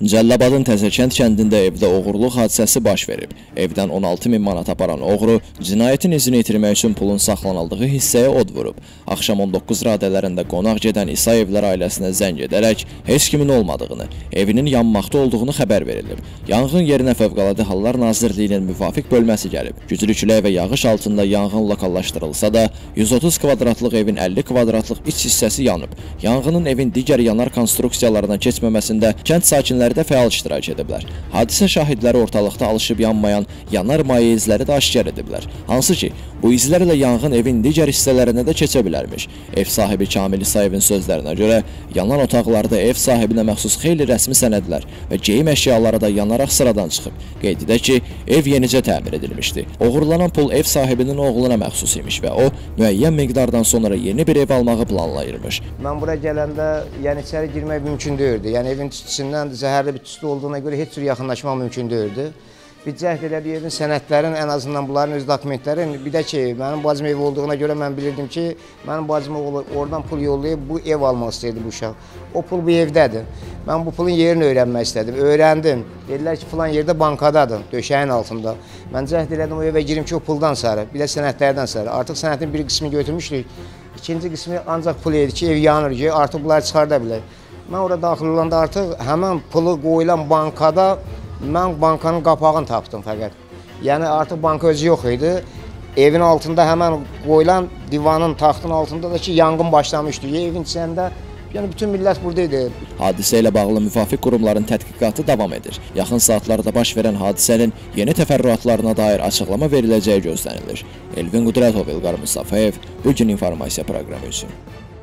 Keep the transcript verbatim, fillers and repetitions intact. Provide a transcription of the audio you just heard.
Cəllabadın Təzəkənd kəndində evdə oğurluq hadisəsi baş verib. Evdən on altı min manat aparan oğru cinayətin izini itirmək üçün pulun saxlanıldığı hissəyə od vurub. Axşam on doqquz radələrində qonaq gedən İsayevlər ailəsinə zəng edərək heç kimin olmadığını, evinin yanmaqda olduğunu xəbər verilib. Yanğın yerinə Fövqəladə Hallar Nazirliyinin müvafiq bölməsi gəlib. Güclü külək və yağış altında yanğın lokallaşdırılsa da yüz otuz kvadratlıq evin əlli kvadratlıq iç hissəsi yanıb. Yanğının evin digər yanar konstruksiyalarına keçməməsində kənd sakinləri də fəal iştirak ediblər. Hadisə şahidləri ortalıqda alışıb yanmayan yanar maye izləri də aşkar ediblər. Hansı ki, bu izlərlə yanğın evin digər hissələrinə də keçə bilərmiş. Ev sahibi Kamil İsayevin sözlərinə görə, yanan otaqlarda ev sahibinə məxsus xeyli rəsmi sənədlər və geyim əşyaları da yanaraq sıradan çıxıb. Qeyd edək ki, ev yenicə təmir edilmişdi. Oğurlanan pul ev sahibinin oğluna məxsus imiş və o, müəyyən miqdardan sonra yeni bir ev almağı planlayırmış. Mən bura gələndə, yəni içəri girmək mümkün deyildi. Yəni evin tüstüsündən zəhərli bir tüstü olduğuna görə heç cür yaxınlaşmaq mümkün deyildi. Bir cəhd elədi, evin sənədlərin, ən azından bunların öz dokumentlərin, bir də ki, mənim bacım evi olduğuna görə mən bilirdim ki, mənim bacım oradan pul yollayıb bu ev almaq istəyirdi bu uşaq. O pul bu evdədir. Mən bu pulun yerini öyrənmək istədim, öyrəndim. Dedilər ki, filan yerdə bankadadır, döşəyin altında. Mən cəhd elədim o evə girim ki, o puldan sarı, bir də sənədlərdən sarı. Artıq sənədin bir qismini götürmüşdük, ikinci qismi ancaq pul idi ki, ev yanır ki, artıq bunları çıxarda bilək. Mən orada daxil olanda artıq həmən pulu qoyulan bankada mən bankanın qapağını tapdım fəqət. Yəni artıq banka özü yox idi. Evin altında həmən qoyulan divanın, taxtın altında da ki, yanğın başlamışdı. Evin içində, yəni bütün millət buradaydı. Hadisə ilə bağlı müvafiq qurumların tədqiqatı davam edir. Yaxın saatlarda baş verən hadisənin yeni təfərrüatlarına dair açıqlama veriləcəyi gözlənilir. Elvin Qudrətov, İlqar Mustafayev, Bugün informasiya proqramı üçün.